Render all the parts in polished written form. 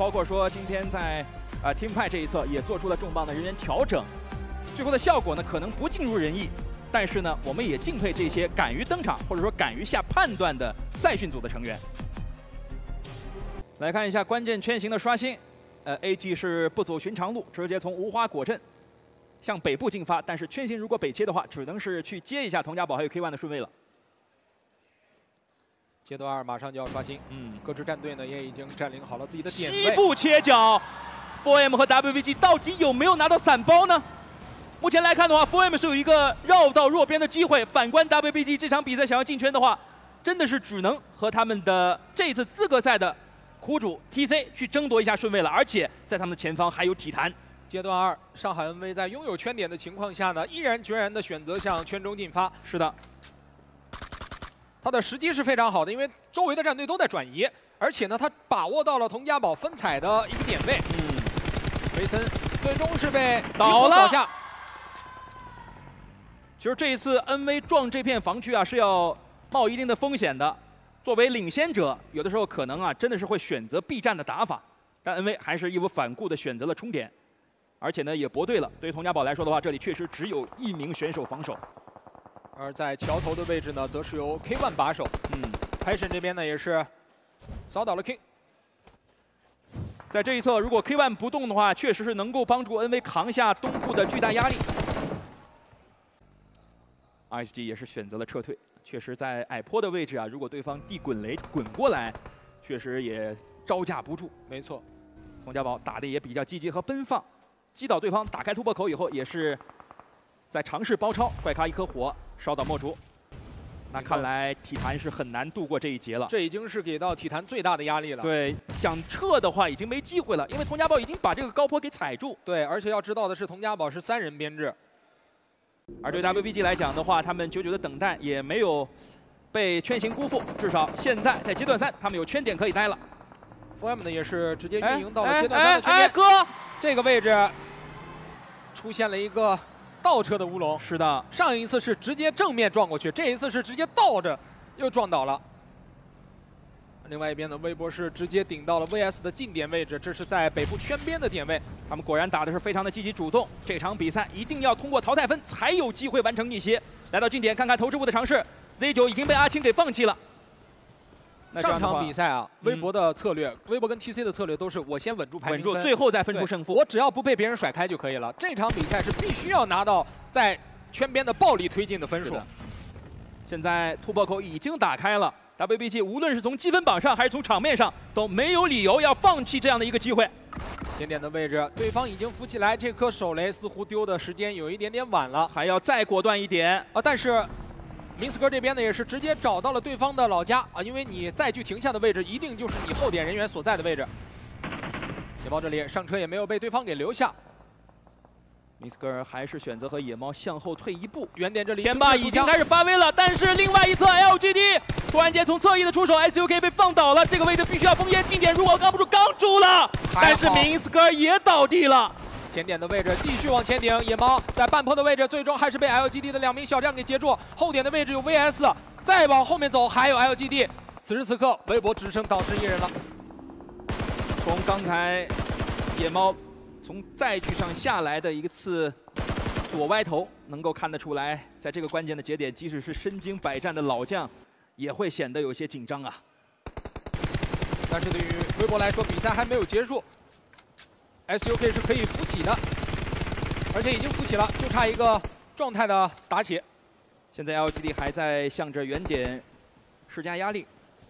包括说今天在Team Fight 这一侧也做出了重磅的人员调整，最后的效果呢可能不尽如人意，但是呢我们也敬佩这些敢于登场或者说敢于下判断的赛训组的成员。来看一下关键圈型的刷新，AG 是不走寻常路，直接从无花果镇向北部进发，但是圈型如果北切的话，只能是去接一下佟家宝还有 K1 的顺位了。 阶段2马上就要刷新，各支战队呢也已经占领好了自己的点位。 西部切角 ，4M 和 WBG 到底有没有拿到散包呢？目前来看的话 ，4M 是有一个绕道弱边的机会。反观 WBG 这场比赛想要进圈的话，真的是只能和他们的这一次资格赛的苦主 TC 去争夺一下顺位了。而且在他们的前方还有体坛。 阶段2，上海 NV 在拥有圈点的情况下呢，毅然决然的选择向圈中进发。 是的。 他的时机是非常好的，因为周围的战队都在转移，而且呢，他把握到了佟家宝分彩的一个点位。维森最终是被倒了。 下。 其实这一次 NV 撞这片防区啊，是要冒一定的风险的。作为领先者，有的时候可能啊，真的是会选择避战的打法，但 NV 还是义无反顾的选择了冲点，而且呢，也搏对了。对于佟家宝来说的话，这里确实只有1名选手防守。 而在桥头的位置呢，则是由 K1 把守。Passion 这边呢也是扫倒了 King。 在这一侧，如果 K1 不动的话，确实是能够帮助 NV 扛下东部的巨大压力。RSG 也是选择了撤退，确实在矮坡的位置啊，如果对方地滚雷滚过来，确实也招架不住。 没错， 佟家宝打的也比较积极和奔放，击倒对方，打开突破口以后，也是在尝试包抄，怪咖一颗火。 烧倒墨竹，那看来体坛是很难度过这一劫了。 这已经是给到体坛最大的压力了。 对，想撤的话已经没机会了，因为佟家宝已经把这个高坡给踩住。 对，而且要知道的是，佟家宝是3人编制， 而对 WBG 来讲的话，他们久久的等待也没有被圈型辜负，至少现在在阶段3，他们有圈点可以待了。 4M 呢也是直接运营到了阶段3的圈点。 哥， 这个位置出现了一个。 倒车的乌龙， 是的， 上一次是直接正面撞过去，这一次是直接倒着又撞倒了。另外一边的微博是直接顶到了 VS 的近点位置，这是在北部圈边的点位。 他们果然打的是非常的积极主动，这场比赛一定要通过淘汰分才有机会完成逆袭。来到近点看看投掷物的尝试 ，Z9 已经被阿青给放弃了。 上场比赛啊，微博的策略，微博跟 TC 的策略都是我先稳住排名分， 最后再分出胜负。 我只要不被别人甩开就可以了。这场比赛是必须要拿到在圈边的暴力推进的分数。 现在突破口已经打开了 ，WBG 无论是从积分榜上还是从场面上都没有理由要放弃这样的一个机会。 点点的位置，对方已经浮起来，这颗手雷似乎丢的时间有一点点晚了， 还要再果断一点啊！但是。 明斯哥这边呢也是直接找到了对方的老家啊，因为你再去停下的位置，一定就是你后点人员所在的位置。野猫这里上车也没有被对方给留下， 明斯哥还是选择和野猫向后退一步。 原点这里， 天霸已经开始发威了，但是另外一侧 LGD 突然间从侧翼的出手 SUK 被放倒了，这个位置必须要封烟，近点如果刚不住，刚住了，但是明斯哥也倒地了。 前点的位置继续往前顶，野猫在半坡的位置，最终还是被 LGD 的2名小将给截住。后点的位置有 VS， 再往后面走还有 LGD。此时此刻，微博只剩导师1人了。 从刚才野猫从载具上下来的一次左歪头，能够看得出来，在这个关键的节点，即使是身经百战的老将，也会显得有些紧张啊。 但是对于微博来说，比赛还没有结束。 SUK 是可以扶起的，而且已经扶起了，就差一个状态的打起。 现在 LGD 还在向着原点施加压力。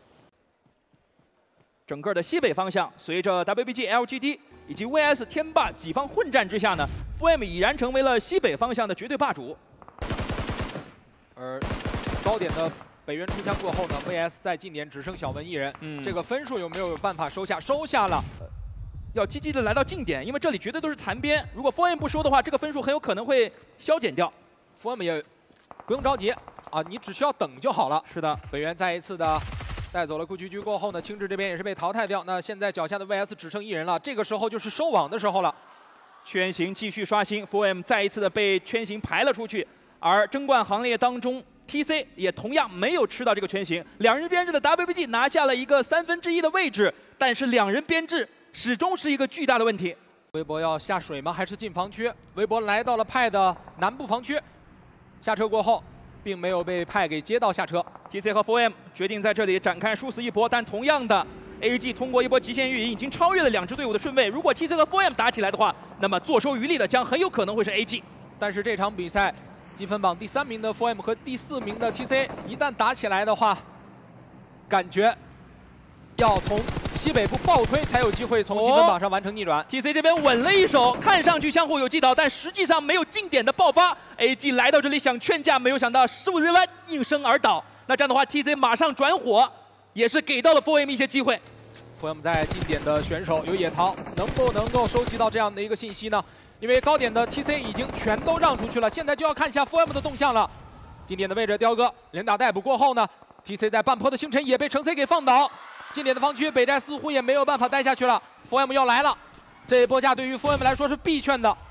整个的西北方向，随着 WBG、LGD 以及 VS 天霸几方混战之下呢 ，4M 已然成为了西北方向的绝对霸主。 而高点的北渊出枪过后呢 ，VS 在近点只剩小文1人，这个分数有没有办法收下？收下了。 要积极的来到近点，因为这里绝对都是残边。如果 4M 不收的话，这个分数很有可能会消减掉。 4M 也不用着急啊，你只需要等就好了。 是的， 北渊再一次的带走了顾菊菊过后呢，青雉这边也是被淘汰掉。那现在脚下的 VS 只剩1人了，这个时候就是收网的时候了。 圈型继续刷新 ，4M 再一次的被圈型排了出去，而争冠行列当中 ，TC 也同样没有吃到这个圈型。2人编制的 WBG 拿下了一个1/3的位置，但是2人编制始终是一个巨大的问题。 微博要下水吗？还是进防区？微博来到了派的南部防区，下车过后，并没有被派给接到下车。 TC 和 4M 决定在这里展开殊死一搏，但同样的 ，AG 通过一波极限运营已经超越了两支队伍的顺位。如果 TC 和 4M 打起来的话，那么坐收渔利的将很有可能会是 AG。 但是这场比赛，积分榜第3名的 4M 和第4名的 TC 一旦打起来的话，感觉要从西北部暴推才有机会从积分榜上完成逆转。 TC 这边稳了一手，看上去相互有击倒，但实际上没有近点的爆发。AG 来到这里想劝架，没有想到15人湾应声而倒。那这样的话 ，TC 马上转火，也是给到了 4M 一些机会。 4M 在近点的选手有野桃，能不能够收集到这样的一个信息呢？因为高点的 TC 已经全都让出去了，现在就要看一下 4M 的动向了。近点的位置，雕哥连打带补过后呢 ，TC 在半坡的星辰也被程 C 给放倒。近点的防区，北寨似乎也没有办法待下去了。4M 要来了，这一波架对于 4M 来说是必劝的，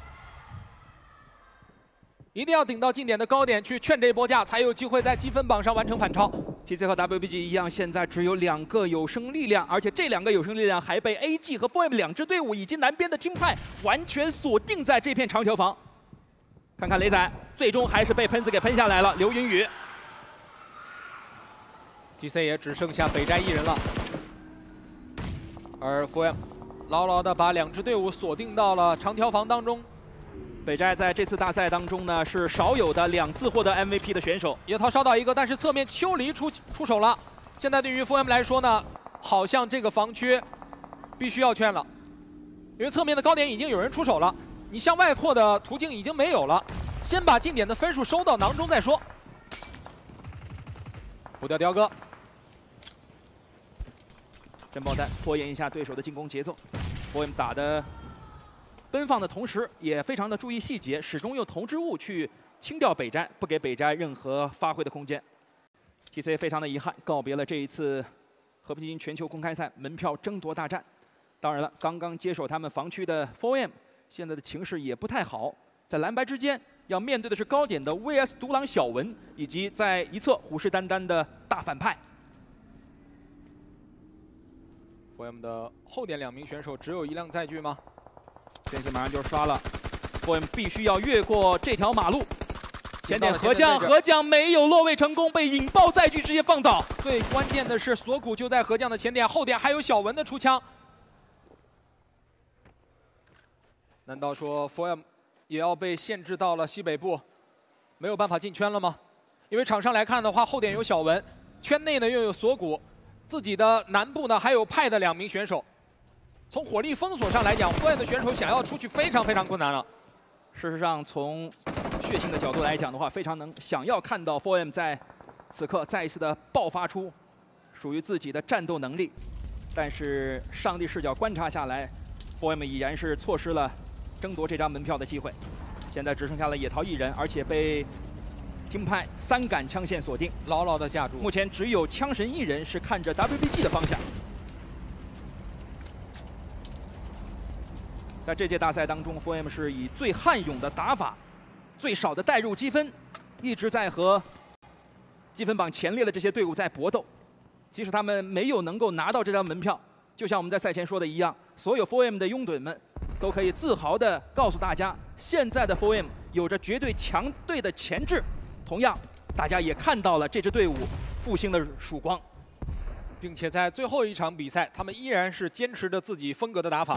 一定要顶到近点的高点去劝这一波架，才有机会在积分榜上完成反超。 TC 和 WBG 一样，现在只有2个有生力量，而且这2个有生力量还被 AG 和 4M 两支队伍以及南边的team派完全锁定在这片长条房。看看雷仔，最终还是被喷子给喷下来了。刘云宇 ，TC 也只剩下北寨一人了。而 4M 牢牢地把两支队伍锁定到了长条房当中。 北寨在这次大赛当中呢，是少有的2次获得 MVP 的选手。 野桃烧倒一个，但是侧面秋离出手了。现在对于 4M 来说呢，好像这个防区必须要劝了，因为侧面的高点已经有人出手了，你向外扩的途径已经没有了，先把近点的分数收到囊中再说。补掉雕哥。 震爆弹拖延一下对手的进攻节奏 ，4M 打的奔放的同时，也非常的注意细节，始终用投掷物去清掉北斋，不给北斋任何发挥的空间。TC 非常的遗憾，告别了这一次和平精英全球公开赛门票争夺大战。当然了，刚刚接手他们防区的 4M， 现在的情势也不太好，在蓝白之间要面对的是高点的 VS 独狼小文，以及在一侧虎视眈眈的大反派。 4M 的后点2名选手只有1辆载具吗？ 这次马上就刷了 ，4M 必须要越过这条马路。前点河将没有落位成功，被引爆载具直接放倒。 最关键的是锁骨就在河将的前点，后点还有小文的出枪。难道说 4M 也要被限制到了西北部，没有办法进圈了吗？因为场上来看的话，后点有小文，圈内呢又有锁骨，自己的南部呢还有派的2名选手。从火力封锁上来讲，4M的选手想要出去非常非常困难了。 事实上，从血性的角度来讲的话，非常想要看到 4M 在此刻再一次的爆发出属于自己的战斗能力。但是上帝视角观察下来 ，4M 已然是错失了争夺这张门票的机会。现在只剩下了野桃一人，而且被team派3杆枪线锁定， 牢牢的架住。 目前只有枪神一人是看着 WBG 的方向。在这届大赛当中 ，4M 是以最悍勇的打法、最少的带入积分，一直在和积分榜前列的这些队伍在搏斗。即使他们没有能够拿到这张门票，就像我们在赛前说的一样，所有 4M 的拥趸们都可以自豪地告诉大家，现在的 4M 有着绝对强队的潜质。同样，大家也看到了这支队伍复兴的曙光， 并且在最后一场比赛，他们依然是坚持着自己风格的打法。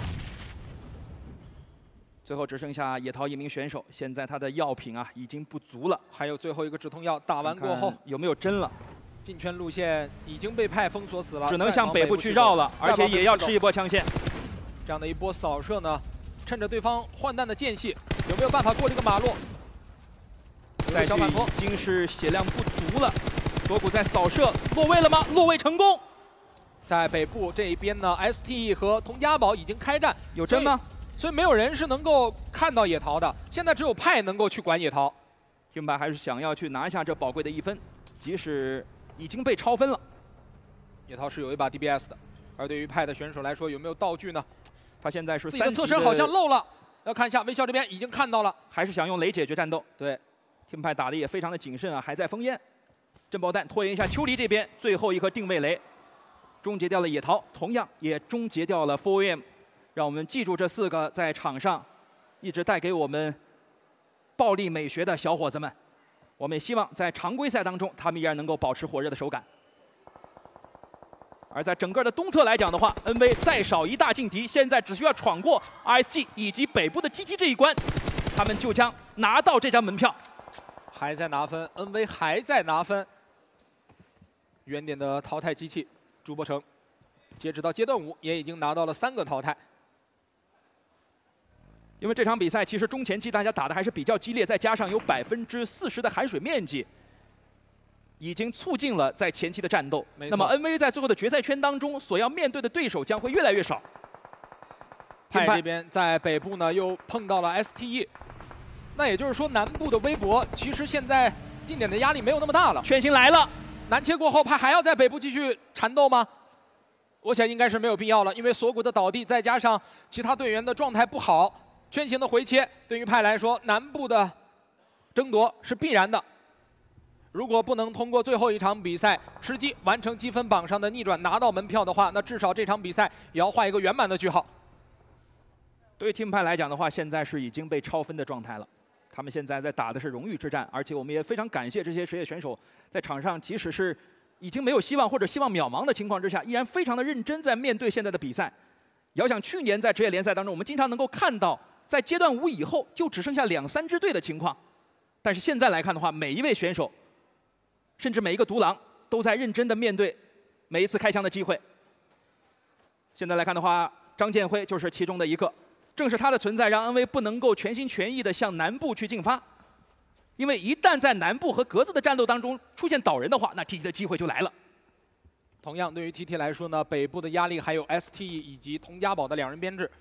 最后只剩下野桃1名选手，现在他的药品啊已经不足了， 还有最后一个止痛药，打完过后看看有没有针了？ 进圈路线已经被派封锁死了， 只能向北部去绕了，而且也要吃一波枪线。 这样的一波扫射呢，趁着对方换弹的间隙，有没有办法过这个马路？ 载具已经是血量不足了，锁骨在扫射落位了吗？落位成功。 在北部这一边呢 ，STE 和佟家宝已经开战， 有针吗？ 所以没有人是能够看到野桃的，现在只有派能够去管野桃。 team派还是想要去拿下这宝贵的1分，即使已经被超分了。 野桃是有一把 DBS 的，而对于派的选手来说，有没有道具呢？ 他现在是自己的侧身好像漏了，要看一下微笑这边已经看到了， 还是想用雷解决战斗。 对 team派打的也非常的谨慎啊，还在封烟。震爆弹拖延一下秋离这边，最后一颗定位雷终结掉了野桃，同样也终结掉了 4M 让我们记住这4个在场上一直带给我们暴力美学的小伙子们。我们也希望在常规赛当中，他们依然能够保持火热的手感。而在整个的东侧来讲的话 ，NV 再少一大劲敌，现在只需要闯过 RSG 以及北部的 TT 这一关，他们就将拿到这张门票。 还在拿分 ，NV 还在拿分。原点的淘汰机器朱柏成，截止到阶段5也已经拿到了3个淘汰。 因为这场比赛其实中前期大家打的还是比较激烈，再加上有40%的含水面积，已经促进了在前期的战斗。那么 NV 在最后的决赛圈当中所要面对的对手将会越来越少。 派这边在北部呢又碰到了 STE， 那也就是说南部的微博其实现在近点的压力没有那么大了。 圈型来了， 南切过后，派还要在北部继续缠斗吗？我想应该是没有必要了，因为锁骨的倒地，再加上其他队员的状态不好，圈型的回切对于派来说，南部的争夺是必然的。如果不能通过最后一场比赛吃鸡完成积分榜上的逆转拿到门票的话，那至少这场比赛也要画一个圆满的句号。 对于 Team 派来讲的话，现在是已经被超分的状态了。他们现在在打的是荣誉之战，而且我们也非常感谢这些职业选手在场上，即使是已经没有希望或者希望渺茫的情况之下，依然非常的认真在面对现在的比赛。遥想去年在职业联赛当中，我们经常能够看到，在阶段5以后就只剩下2、3支队的情况，但是现在来看的话，每一位选手，甚至每一个独狼都在认真的面对每一次开枪的机会。现在来看的话，张建辉就是其中的一个。正是他的存在，让 NV 不能够全心全意地向南部去进发，因为一旦在南部和格子的战斗当中出现倒人的话，那 TT 的机会就来了。 同样，对于 TT 来说呢，北部的压力还有 STE 以及佟家宝的2人编制。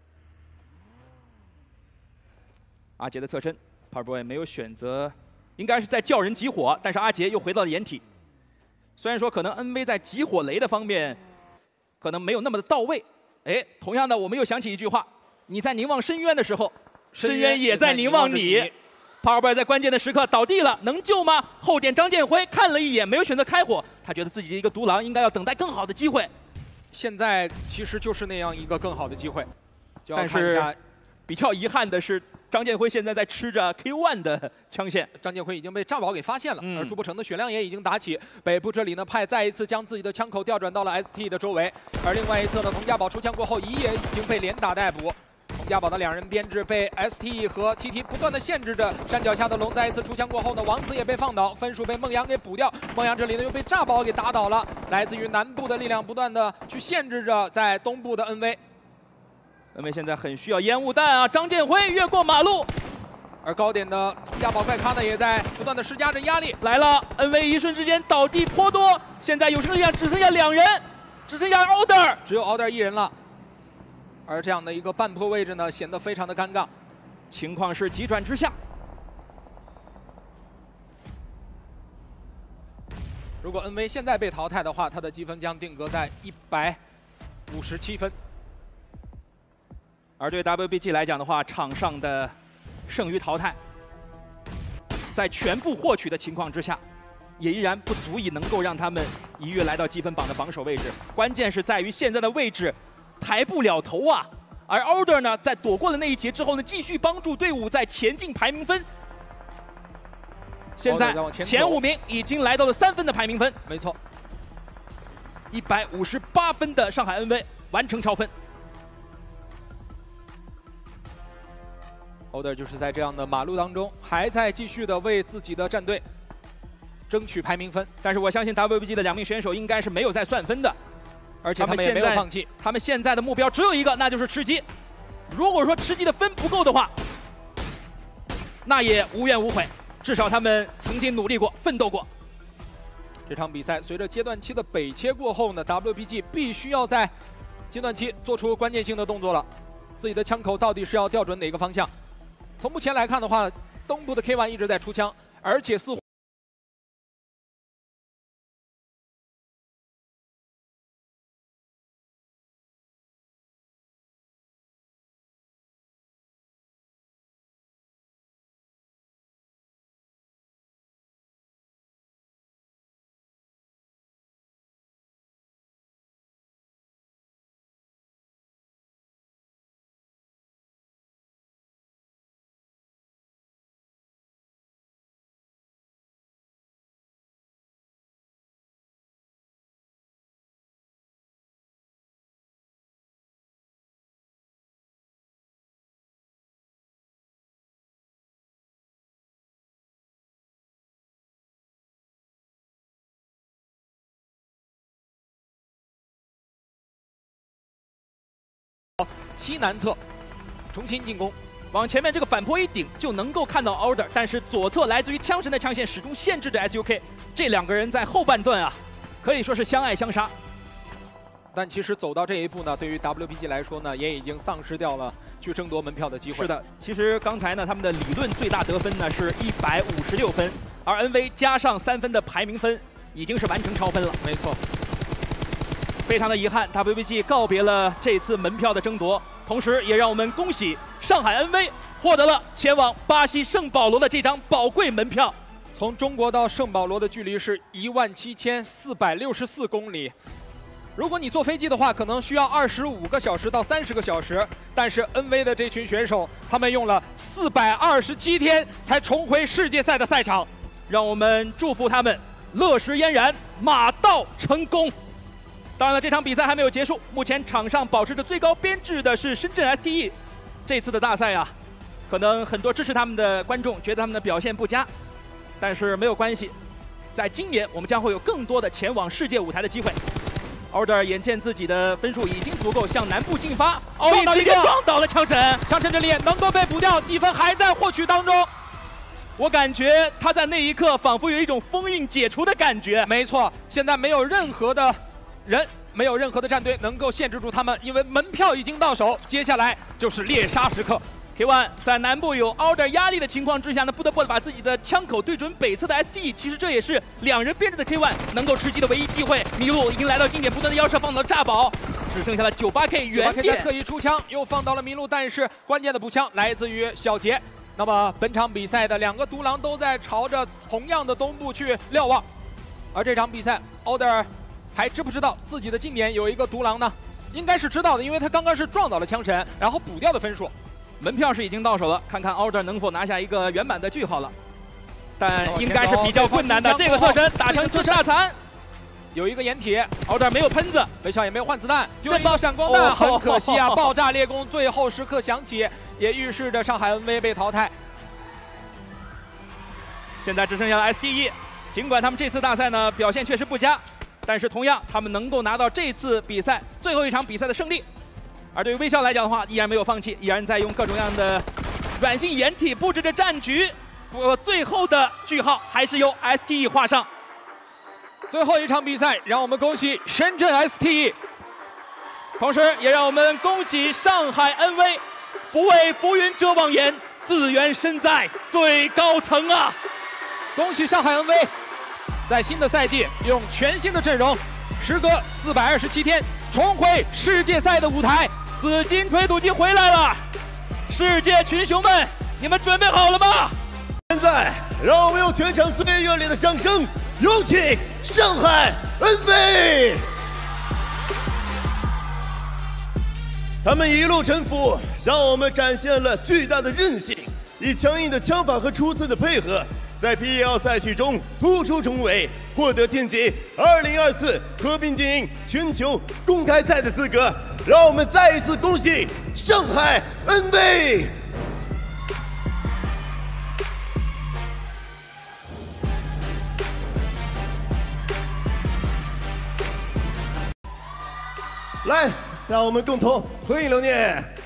阿杰的侧身 ，Powerboy 没有选择，应该是在叫人集火，但是阿杰又回到了掩体。虽然说可能 NV 在集火雷的方面可能没有那么的到位，哎，同样的，我们又想起一句话。你在凝望深渊的时候，深渊也在凝望你。Powerboy 在关键的时刻倒地了，能救吗？后点张建辉看了一眼，没有选择开火，他觉得自己的一个独狼应该要等待更好的机会。 现在其实就是那样一个更好的机会， 但是比较遗憾的是，张建辉现在在吃着 K1 的枪线。 张建辉已经被炸宝给发现了，而朱柏成的血量也已经打起。北部这里呢，派再一次将自己的枪口调转到了 ST 的周围，而另外一侧呢，佟家宝出枪过后，也已经被连打带捕。佟家宝的2人编制被 ST 和 TT 不断的限制着，山脚下的龙再一次出枪过后呢，王子也被放倒，分数被梦阳给补掉。梦阳这里呢又被炸宝给打倒了，来自于南部的力量不断的去限制着在东部的 NV。 NV 现在很需要烟雾弹啊！张建辉越过马路， 而高点的佟家宝怪咖呢也在不断的施加着压力。 来了 ，NV 一瞬之间倒地颇多，现在有生力量只剩下2人，只剩下 Order， 只有 Order 1人了。而这样的一个半坡位置呢，显得非常的尴尬。 情况是急转直下。 如果 NV 现在被淘汰的话，他的积分将定格在157分。 而对 WBG 来讲的话，场上的剩余淘汰，在全部获取的情况之下，也依然不足以能够让他们一跃来到积分榜的榜首位置。关键是在于现在的位置抬不了头啊！而 Order 呢，在躲过了那一劫之后呢，继续帮助队伍在前进排名分。现在前5名已经来到了3分的排名分。 没错 ，158分的上海 NV 完成超分。 Order 就是在这样的马路当中，还在继续的为自己的战队争取排名分。 但是我相信 WBG 的2名选手应该是没有在算分的。 而且他们也没有放弃， 他们现在的目标只有一个，那就是吃鸡。如果说吃鸡的分不够的话，那也无怨无悔，至少他们曾经努力过、奋斗过。 这场比赛随着阶段期的北切过后呢 ，WBG 必须要在阶段期做出关键性的动作了。自己的枪口到底是要调准哪个方向？从目前来看的话，东部的 K1 一直在出枪，而且似乎西南侧重新进攻。 往前面这个反坡一顶就能够看到 Order， 但是左侧来自于枪神的枪线始终限制着 SUK， 这两个人在后半段啊，可以说是相爱相杀。 但其实走到这一步呢，对于 WBG 来说呢，也已经丧失掉了去争夺门票的机会。 是的，其实刚才呢，他们的理论最大得分呢是156分，而 NV 加上3分的排名分，已经是完成超分了。 没错， 非常的遗憾 ，WBG 告别了这次门票的争夺。 同时，也让我们恭喜上海 NV 获得了前往巴西圣保罗的这张宝贵门票。 从中国到圣保罗的距离是17464公里。如果你坐飞机的话，可能需要25个小时到30个小时。但是 NV 的这群选手，他们用了427天才重回世界赛的赛场。 让我们祝福他们乐时嫣然，马到成功。 当然了，这场比赛还没有结束。目前场上保持着最高编制的是深圳 STE。这次的大赛啊，可能很多支持他们的观众觉得他们的表现不佳，但是没有关系。在今年，我们将会有更多的前往世界舞台的机会。Order 眼见自己的分数已经足够向南部进发，奥义直接撞倒了枪神， 枪神这里能够被补掉，积分还在获取当中。 我感觉他在那一刻仿佛有一种封印解除的感觉。 没错，现在没有任何的。 没有任何的战队能够限制住他们，因为门票已经到手，接下来就是猎杀时刻。 K1 在南部有 Order 压力的情况之下呢，不得不把自己的枪口对准北侧的 STE。其实这也是两人编制的 K1 能够吃鸡的唯一机会。麋鹿已经来到近点，不断的腰射放到了炸宝，只剩下了 98K 原点。 在侧翼出枪，又放到了麋鹿，但是关键的补枪来自于小杰。那么本场比赛的两个独狼都在朝着同样的东部去瞭望，而这场比赛 Order。 还知不知道自己的近点有一个独狼呢？应该是知道的，因为他刚刚是撞倒了枪神，然后补掉的分数。 门票是已经到手了，看看 Order 能否拿下一个圆满的句号了。但应该是比较困难的。这个侧身打成自制大残， 有一个掩体 ，Order 没有喷子， 微笑也没有换子弹，就一个闪光弹，很可惜啊！爆炸烈攻最后时刻响起，也预示着上海 NV 被淘汰。 现在只剩下了 STE， 尽管他们这次大赛呢表现确实不佳。 但是同样，他们能够拿到这次比赛最后一场比赛的胜利。而对于微笑来讲的话，依然没有放弃，依然在用各种各样的软性掩体布置着战局。不过最后的句号还是由 STE 画上。 最后一场比赛，让我们恭喜深圳 STE， 同时也让我们恭喜上海 NV， 不为浮云遮望眼，自缘身在最高层啊！ 恭喜上海 NV。 在新的赛季，用全新的阵容，时隔427天，重回世界赛的舞台。 紫金推土机回来了，世界群雄们，你们准备好了吗？ 现在，让我们用全场最热烈的掌声，有请上海 NV。他们一路沉浮，向我们展现了巨大的韧性，以强硬的枪法和出色的配合。 在 PEL 赛区中突出重围，获得晋级2024和平精英全球公开赛的资格。让我们再一次恭喜上海 NV！ 来，让我们共同合影留念。